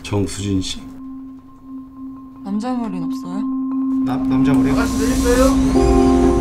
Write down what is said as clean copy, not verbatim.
정수진 씨. 남자 머리는 없어요? 남자 머리? 아가씨 내렸어요?